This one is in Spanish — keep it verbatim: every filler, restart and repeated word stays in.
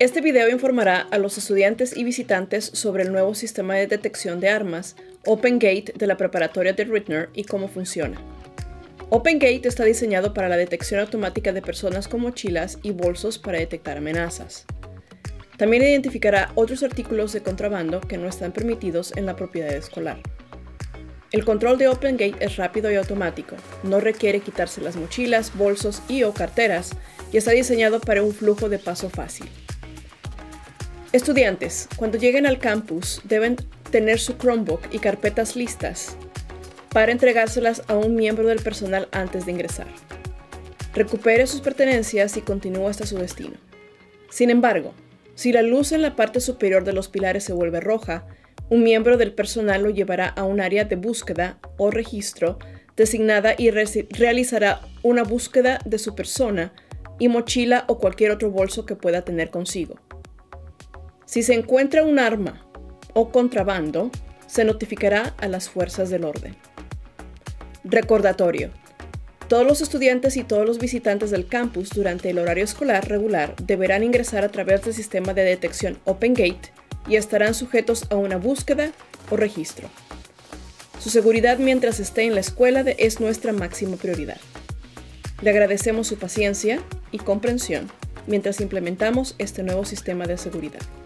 Este video informará a los estudiantes y visitantes sobre el nuevo sistema de detección de armas, OpenGate, de la preparatoria de Ritenour y cómo funciona. OpenGate está diseñado para la detección automática de personas con mochilas y bolsos para detectar amenazas. También identificará otros artículos de contrabando que no están permitidos en la propiedad escolar. El control de OpenGate es rápido y automático, no requiere quitarse las mochilas, bolsos y o carteras y está diseñado para un flujo de paso fácil. Estudiantes, cuando lleguen al campus, deben tener su Chromebook y carpetas listas para entregárselas a un miembro del personal antes de ingresar. Recupere sus pertenencias y continúe hasta su destino. Sin embargo, si la luz en la parte superior de los pilares se vuelve roja, un miembro del personal lo llevará a un área de búsqueda o registro designada y re- realizará una búsqueda de su persona y mochila o cualquier otro bolso que pueda tener consigo. Si se encuentra un arma o contrabando, se notificará a las fuerzas del orden. Recordatorio: todos los estudiantes y todos los visitantes del campus durante el horario escolar regular deberán ingresar a través del sistema de detección OpenGate y estarán sujetos a una búsqueda o registro. Su seguridad mientras esté en la escuela es nuestra máxima prioridad. Le agradecemos su paciencia y comprensión mientras implementamos este nuevo sistema de seguridad.